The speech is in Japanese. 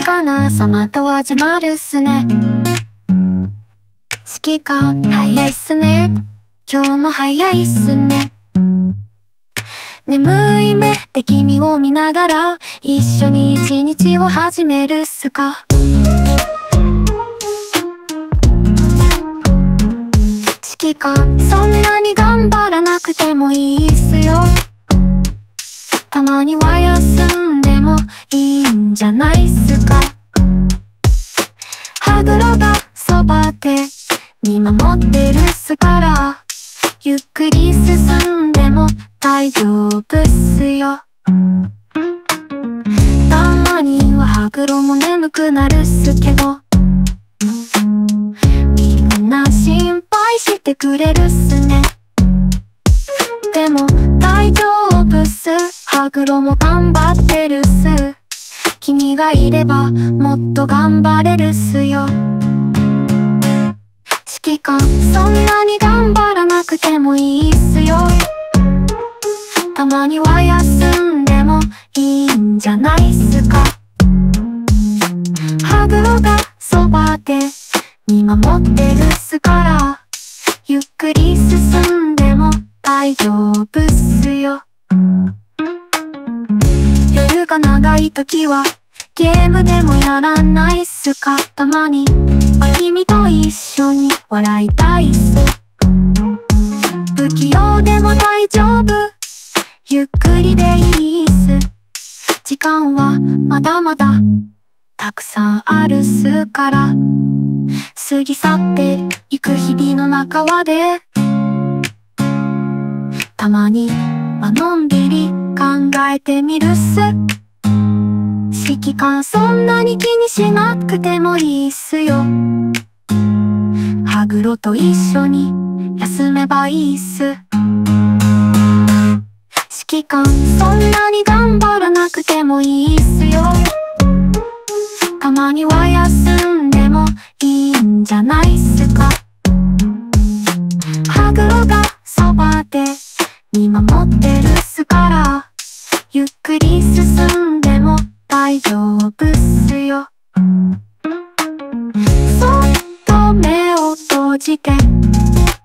かな様と始まるっすね。好きか早いっすね。今日も早いっすね。眠い目で君を見ながら一緒に一日を始めるっすか。好きかそんなに頑張らなくてもいいっすよ。たまには休んでもいいんじゃないっすか。歯黒がそばで見守ってるっすから、ゆっくり進んでも大丈夫っすよ。たまには歯黒も眠くなるっすけど、みんな心配してくれるっすね。でも大丈夫っす。歯黒も頑張ってるっす。君がいればもっと頑張れるっすよ。好きかそんなに頑張らなくてもいいっすよ。たまには休んでもいいんじゃないっすか。歯黒がそばで見守ってるっすから、ゆっくり進んでも大丈夫っすよ。夜が長い時はゲームでもやらないっすか。たまに君と一緒に笑いたいっす。不器用でも大丈夫、ゆっくりでいいっす。時間はまだまだたくさんあるっすから、過ぎ去っていく日々の中はで、たまにはのんびり考えてみるっす。指揮官そんなに気にしなくてもいいっすよ。歯黒と一緒に休めばいいっす。指揮官そんなに頑張らなくてもいいっすよ。たまには休んでもいいんじゃないっすか。歯黒がそばで見守ってるっすから、ゆっくり進んでも大丈夫っすよ。そっと目を閉じて